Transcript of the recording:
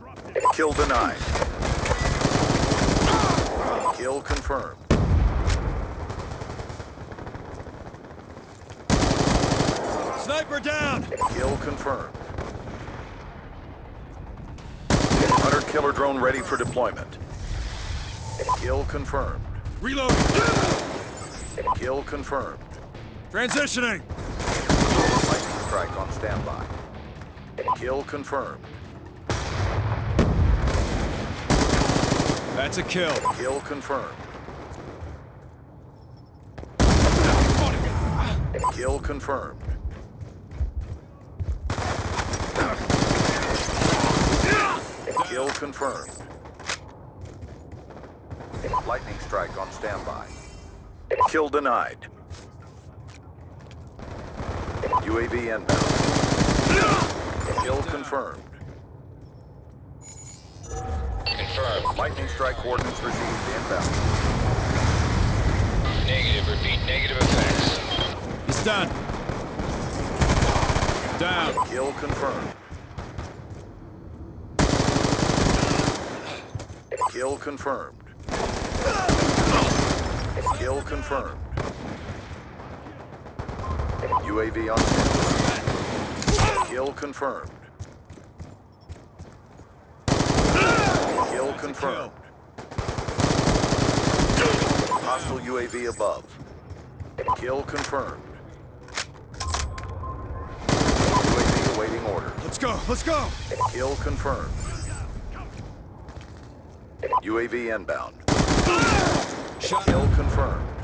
Kill denied. Kill confirmed. Sniper down! Kill confirmed. Hunter killer drone ready for deployment. Kill confirmed. Reloading! Kill confirmed. Transitioning! Lightning strike on standby. Kill confirmed. That's a kill. Kill confirmed. Kill confirmed. Kill confirmed. Lightning strike on standby. Kill denied. UAV inbound. Kill confirmed. Confirmed. Lightning strike coordinates received inbound. Negative. Repeat. Negative effects. He's done. Down. Kill confirmed. Kill confirmed. Kill confirmed. UAV on standby. Kill confirmed. Kill confirmed. Hostile UAV above. Kill confirmed. UAV awaiting order. Let's go. Let's go. Kill confirmed. UAV inbound. Shot. Kill confirmed.